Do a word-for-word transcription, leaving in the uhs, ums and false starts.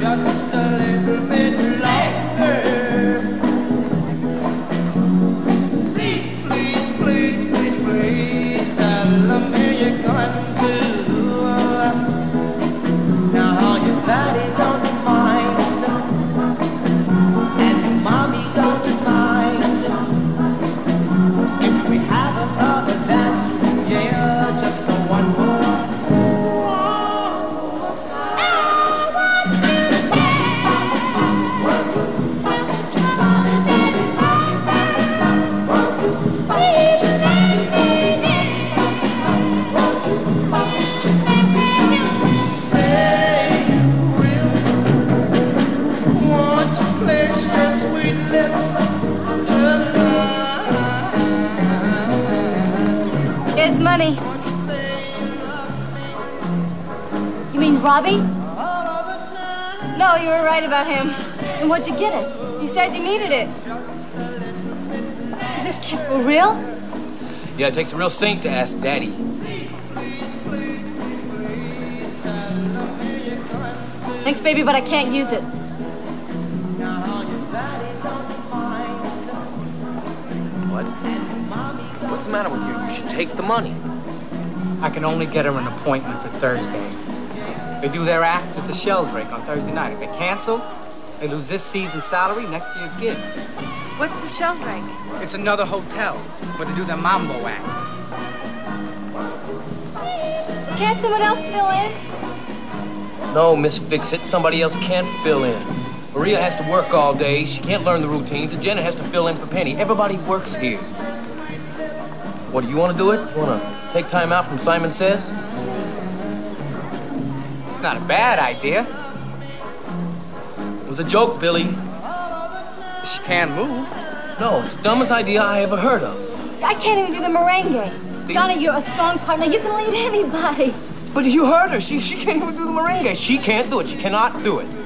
just a little bit longer. Please, please, please, please, please, tell me you're going to. Now your daddy don't mind, and your mommy don't mind. If we have another dance, yeah, just a one more. Here's money. You mean Robbie? No, you were right about him. And where'd you get it? You said you needed it. Is this kid for real? Yeah, it takes a real saint to ask Daddy. Thanks, baby, but I can't use it. What? What's the matter with you? You should take the money. I can only get her an appointment for Thursday. They do their act at the Sheldrake on Thursday night. If they cancel, they lose this season's salary, next year's gig. What's the Sheldrake? It's another hotel where they do their mambo act. Can't someone else fill in? No, Miss Fix-It, somebody else can't fill in. Maria has to work all day. She can't learn the routines, and Jenna has to fill in for Penny. Everybody works here. What, do you want to do it? You want to take time out from Simon Says? It's not a bad idea. It was a joke, Billy. She can't move. No, it's the dumbest idea I ever heard of. I can't even do the merengue. See? Johnny, you're a strong partner. You can lead anybody. But you heard her. She, she can't even do the merengue. She can't do it. She cannot do it.